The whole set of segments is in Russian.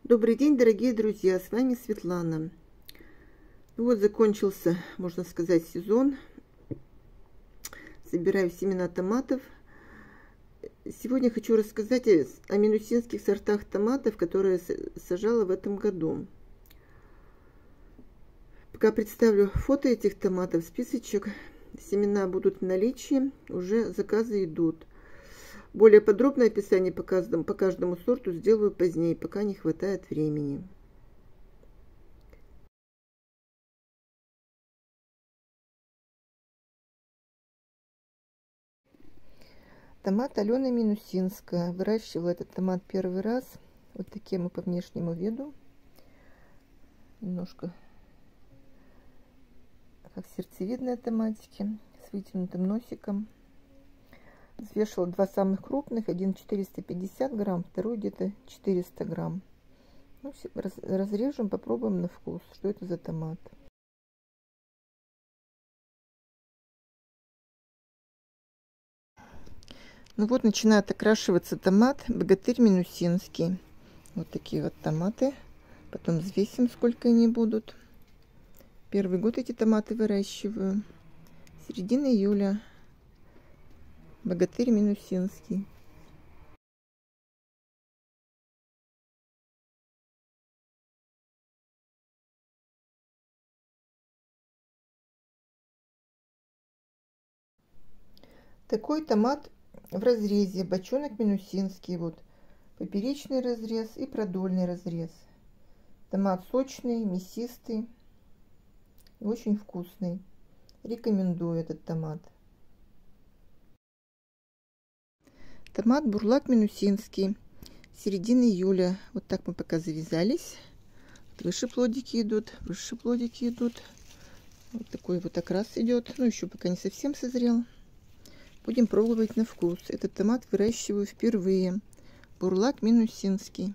Добрый день, дорогие друзья, с вами Светлана. Вот закончился, можно сказать, сезон. Собираю семена томатов. Сегодня хочу рассказать о минусинских сортах томатов, которые сажала в этом году. Пока представлю фото этих томатов, списочек. Семена будут в наличии, уже заказы идут. Более подробное описание по каждому сорту сделаю позднее, пока не хватает времени. Томат Алена Минусинская. Выращивала этот томат первый раз. Вот такие мы по внешнему виду. Немножко как сердцевидные томатики с вытянутым носиком. Взвешивала два самых крупных, один 450 грамм, второй где-то 400 грамм. Ну, разрежем, попробуем на вкус, что это за томат. Ну вот начинает окрашиваться томат Богатырь Минусинский. Вот такие вот томаты. Потом взвесим, сколько они будут. Первый год эти томаты выращиваю. Середина июля. Богатырь Минусинский. Такой томат в разрезе. Бочонок Минусинский. Вот поперечный разрез и продольный разрез. Томат сочный, мясистый. Очень вкусный. Рекомендую этот томат. Томат Бурлак Минусинский. Середина июля. Вот так мы пока завязались. Выше плодики идут, выше плодики идут. Вот такой вот окрас идет. Ну, еще пока не совсем созрел. Будем пробовать на вкус. Этот томат выращиваю впервые. Бурлак Минусинский.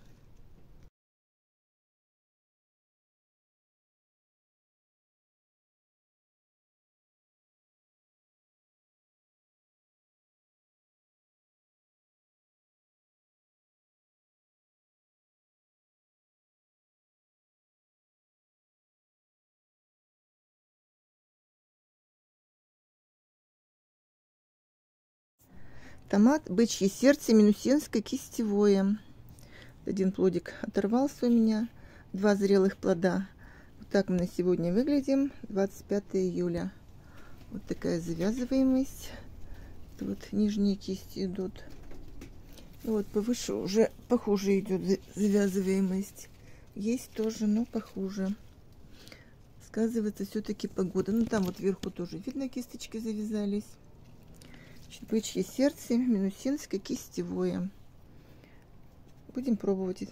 Томат Бычье сердце Минусинское кистевое. Один плодик оторвался у меня. Два зрелых плода. Вот так мы на сегодня выглядим. 25 июля. Вот такая завязываемость. Вот нижние кисти идут. И вот повыше уже похуже идет завязываемость. Есть тоже, но похуже. Сказывается все-таки погода. Ну там вот вверху тоже видно, кисточки завязались. Бычье сердце Минусинское кистевое. Будем пробовать.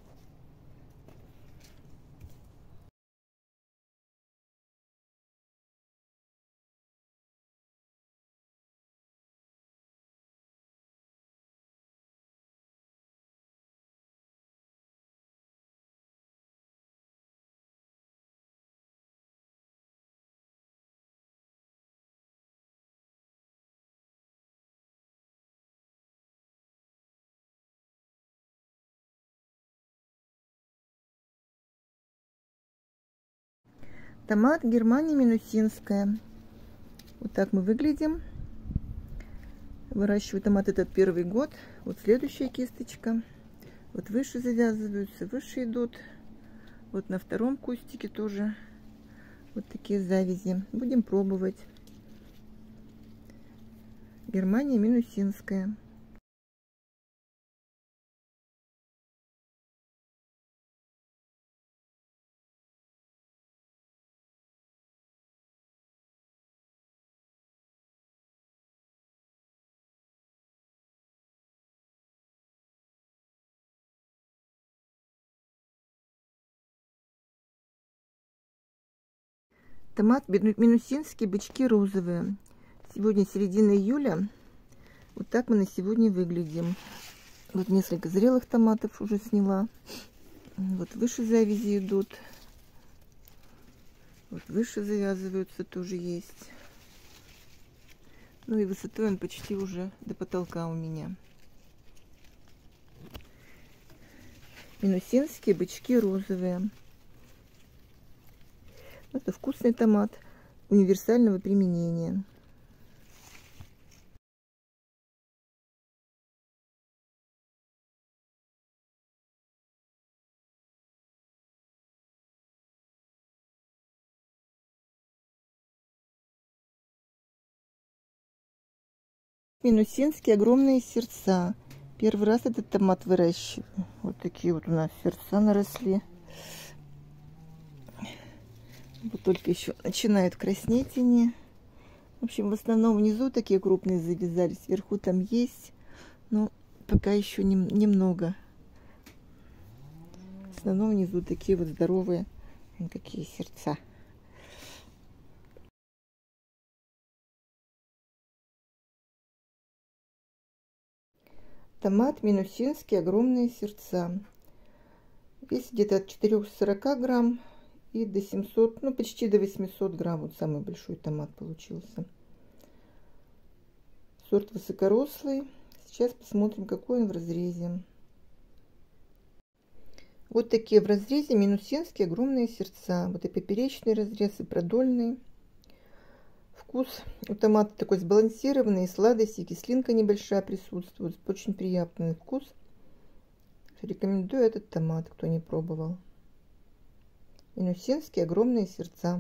Томат Германия Минусинская. Вот так мы выглядим. Выращиваю томат этот первый год. Вот следующая кисточка. Вот выше завязываются, выше идут. Вот на втором кустике тоже вот такие завязи. Будем пробовать. Германия Минусинская. Томат Минусинский, бычки розовые. Сегодня середина июля. Вот так мы на сегодня выглядим. Вот несколько зрелых томатов уже сняла. Вот выше завязи идут. Вот выше завязываются, тоже есть. Ну и высотой он почти уже до потолка у меня. Минусинские бычки розовые. Это вкусный томат универсального применения. Минусинские огромные сердца. Первый раз этот томат выращиваю. Вот такие вот у нас сердца наросли. Вот только еще начинают краснеть они. В общем, в основном внизу такие крупные завязались. Вверху там есть, но пока еще немного. В основном внизу такие вот здоровые, какие сердца. Томат минусинский, огромные сердца. Весит где-то от 440 грамм и до 700, ну почти до 800 грамм. Вот самый большой томат получился. Сорт высокорослый. Сейчас посмотрим, какой он в разрезе. Вот такие в разрезе минусинские огромные сердца. Вот и поперечный разрез, и продольный. Вкус у томата такой сбалансированный, сладость и кислинка небольшая присутствует. Очень приятный вкус. Рекомендую этот томат, кто не пробовал. Минусинские огромные сердца.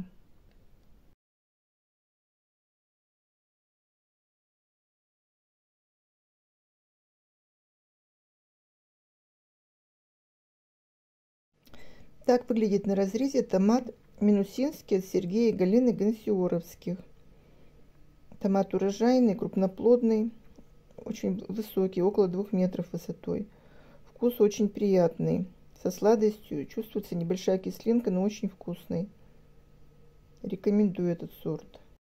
Так выглядит на разрезе томат минусинский от Сергея и Галины Гансиоровских. Томат урожайный, крупноплодный, очень высокий, около 2 метров высотой. Вкус очень приятный, со сладостью, чувствуется небольшая кислинка, но очень вкусный. Рекомендую этот сорт.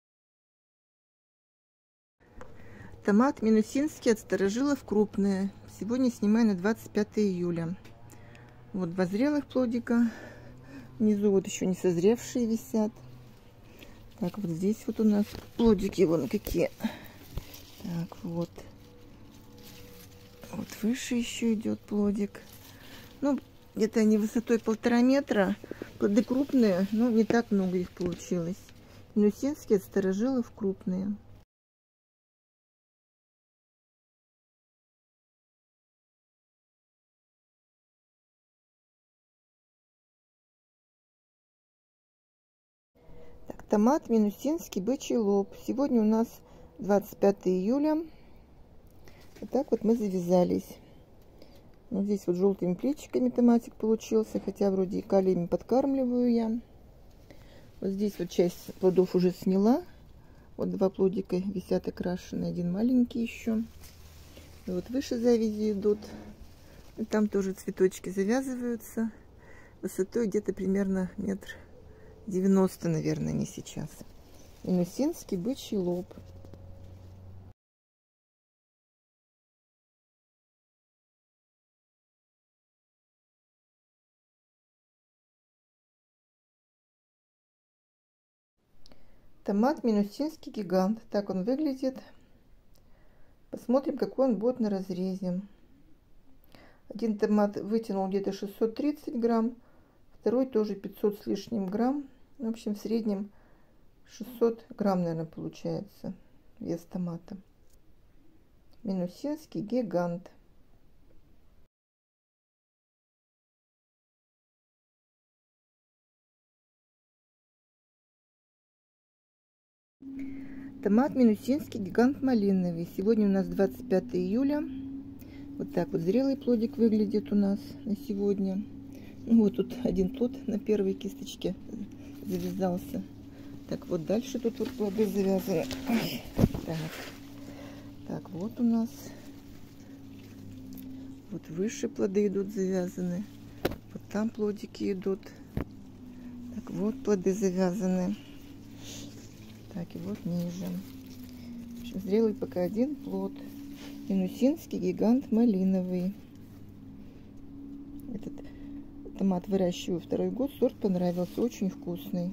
Томат минусинский от Старожилов крупные. Сегодня снимаю на 25 июля. Вот 2 зрелых плодика. Внизу вот еще не созревшие висят. Так, вот здесь вот у нас плодики вон какие. Так, вот. Вот выше еще идет плодик. Ну, где-то они высотой 1,5 метра. Плоды крупные, но не так много их получилось. Минусинские от Старожилов крупные. Так, томат минусинский бычий лоб. Сегодня у нас 25 июля. Вот так вот мы завязались. Вот здесь вот желтыми плечиками томатик получился, хотя вроде и калиями подкармливаю я. Вот здесь вот часть плодов уже сняла. Вот 2 плодика висят окрашенные, один маленький еще. И вот выше завязи идут. И там тоже цветочки завязываются. Высотой где-то примерно 1,90 м, наверное, не сейчас. Минусинский бычий лоб. Томат минусинский гигант. Так он выглядит. Посмотрим, какой он будет на разрезе. Один томат вытянул где-то 630 грамм. Второй тоже 500 с лишним грамм. В общем, в среднем 600 грамм, наверное, получается вес томата. Минусинский гигант. Томат минусинский гигант малиновый. Сегодня у нас 25 июля. Вот так вот зрелый плодик выглядит у нас на сегодня. Ну, вот тут один плод на первой кисточке завязался. Так, вот дальше тут вот плоды завязаны. Так, вот у нас. Вот выше плоды идут завязаны. Вот там плодики идут. Так, вот плоды завязаны. Так, и вот ниже. В общем, зрелый пока один плод. Минусинский гигант малиновый. Этот томат выращиваю 2-й год. Сорт понравился, очень вкусный.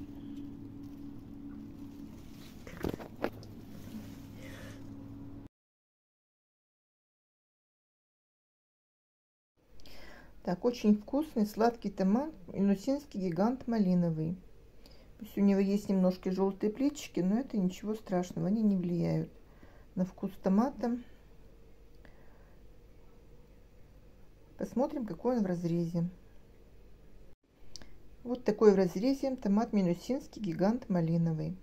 Так, Так, очень вкусный сладкий томат, минусинский гигант малиновый. Пусть у него есть немножко желтые плечики, но это ничего страшного, они не влияют на вкус томата. Посмотрим, какой он в разрезе. Вот такой в разрезе томат минусинский гигант малиновый.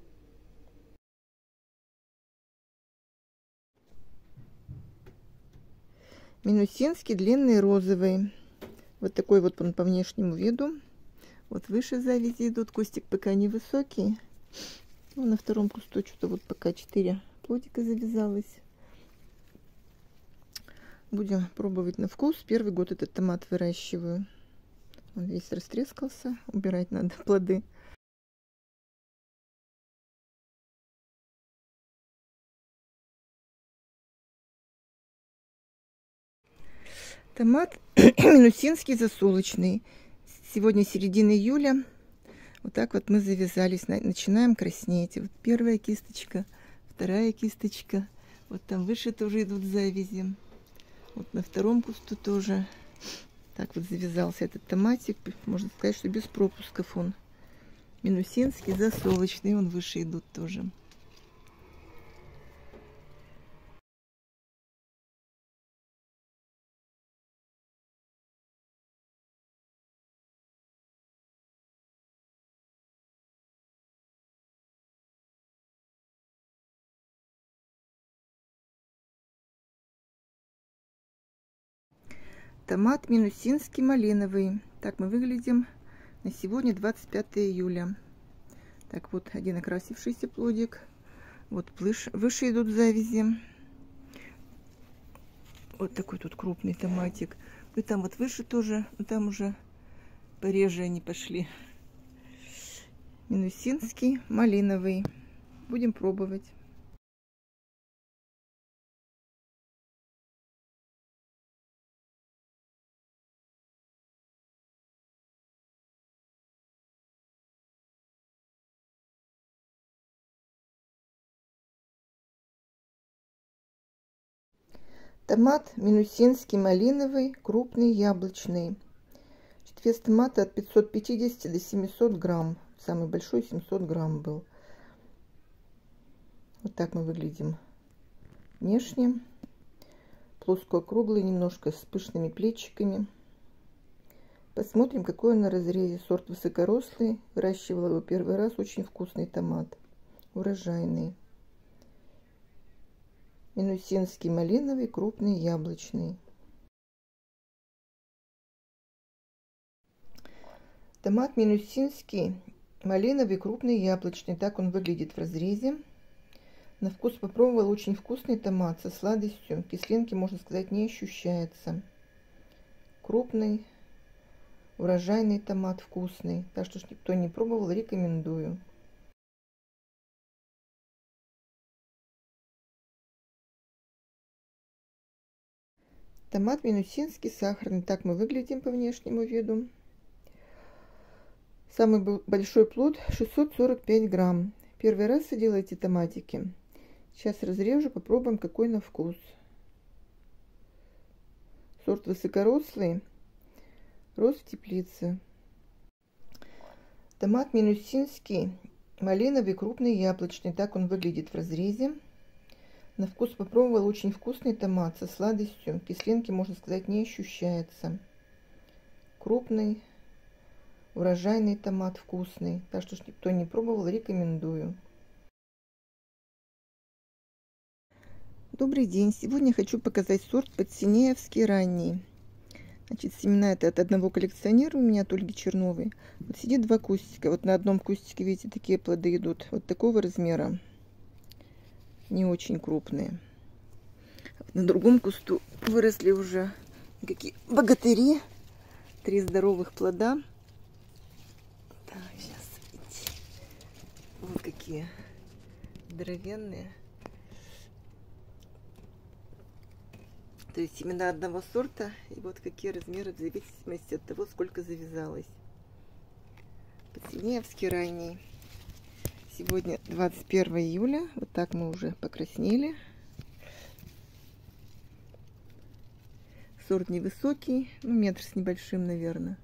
Минусинский длинный розовый. Вот такой вот он по внешнему виду. Вот выше завязи идут. Кустик пока невысокий. Ну, на втором кусту что-то вот пока 4 плодика завязалось. Будем пробовать на вкус. Первый год этот томат выращиваю. Он весь растрескался. Убирать надо плоды. Томат минусинский засолочный. Сегодня середина июля. Вот так вот мы завязались. Начинаем краснеть. Вот первая кисточка, вторая кисточка. Вот там выше тоже идут завязи. Вот на втором кусту тоже. Так вот завязался этот томатик. Можно сказать, что без пропусков он. Минусинский засолочный. Он выше идут тоже. Томат минусинский малиновый. Так мы выглядим на сегодня 25 июля. Так вот, один окрасившийся плодик. Вот выше идут завязи. Вот такой тут крупный томатик. И там вот выше тоже, но там уже пореже они пошли. Минусинский малиновый. Будем пробовать. Томат минусинский малиновый, крупный яблочный. Вес томата от 550 до 700 грамм. Самый большой 700 грамм был. Вот так мы выглядим внешне. Плоско-округлый, немножко с пышными плечиками. Посмотрим, какой он на разрезе. Сорт высокорослый. Выращивала его первый раз. Очень вкусный томат. Урожайный. Минусинский малиновый, крупный яблочный. Томат минусинский малиновый, крупный яблочный. Так он выглядит в разрезе. На вкус попробовала. Очень вкусный томат со сладостью. Кислинки, можно сказать, не ощущается. Крупный, урожайный томат, вкусный. Так что, кто не пробовал, рекомендую. Томат минусинский сахарный. Так мы выглядим по внешнему виду. Самый большой плод 645 грамм. Первый раз садила эти томатики. Сейчас разрежу, попробуем, какой на вкус. Сорт высокорослый. Рос в теплице. Томат минусинский малиновый, крупный яблочный. Так он выглядит в разрезе. На вкус попробовала. Очень вкусный томат со сладостью. Кислинки, можно сказать, не ощущается. Крупный, урожайный томат, вкусный. Так что, кто не пробовал, рекомендую. Добрый день! Сегодня хочу показать сорт Подсинеевский ранний. Значит, семена это от одного коллекционера у меня, от Ольги Черновой. Вот сидит 2 кустика. Вот на одном кустике, видите, такие плоды идут. Вот такого размера. Не очень крупные. На другом кусту выросли уже какие богатыри. 3 здоровых плода. Так, сейчас видите. Вот какие здоровенные. То есть семена одного сорта. И вот какие размеры в зависимости от того, сколько завязалось. Подсинеевский ранний. Сегодня 21 июля. Вот так мы уже покраснели. Сорт невысокий, ну, метр с небольшим, наверное.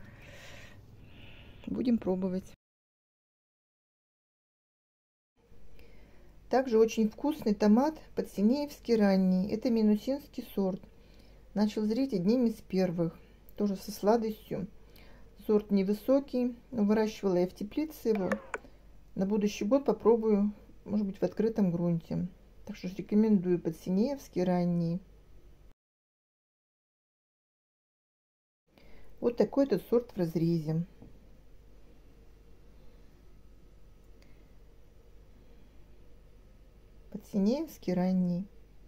Будем пробовать. Также очень вкусный томат подсинеевский ранний. Это минусинский сорт. Начал зреть одним из первых. Тоже со сладостью. Сорт невысокий. Выращивала я в теплице его. На будущий год попробую, может быть, в открытом грунте. Так что рекомендую подсинеевский ранний. Вот такой этот сорт в разрезе. Подсинеевский ранний.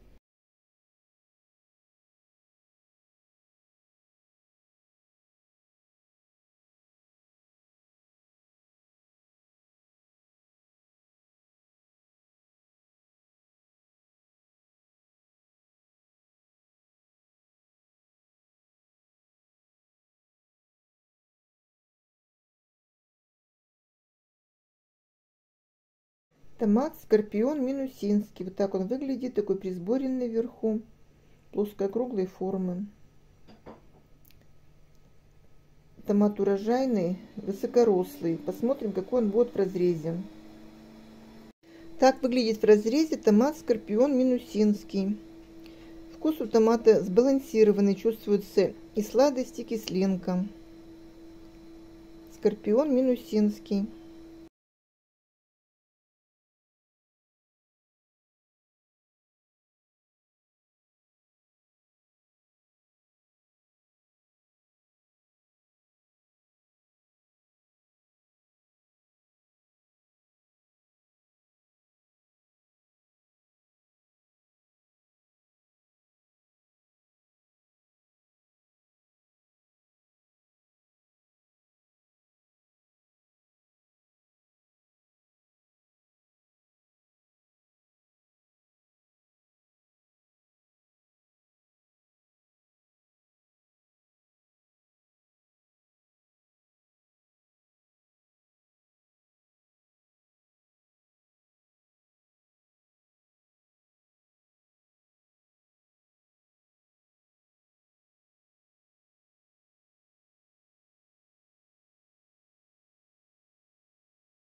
Томат Скорпион минусинский. Вот так он выглядит, такой присборенный вверху, плоско-круглой формы. Томат урожайный, высокорослый. Посмотрим, какой он будет в разрезе. Так выглядит в разрезе томат Скорпион минусинский. Вкус у томата сбалансированный, чувствуется и сладость, и кислинка. Скорпион минусинский.